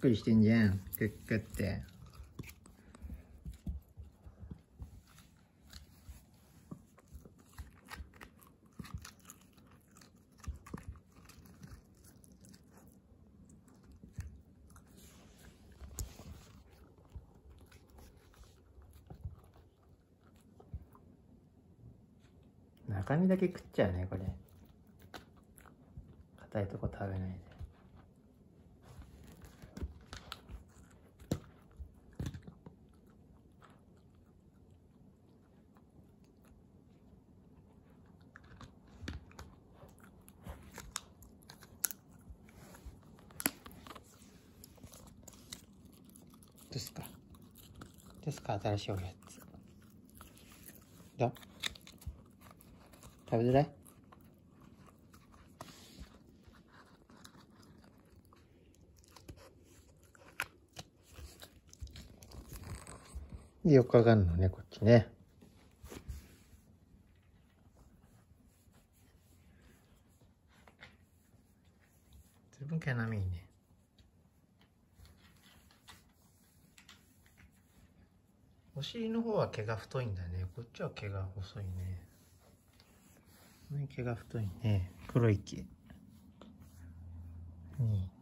くりしてんじゃん。クックって。中身だけ食っちゃうね、これ。硬いとこ食べないで。ですか新しいおやつ。どう？食べづらい？で、よくかかんのね、こっちね。ずいぶん毛並みいいね。お尻の方は毛が太いんだね。こっちは毛が細いね。毛が太いね。黒い毛。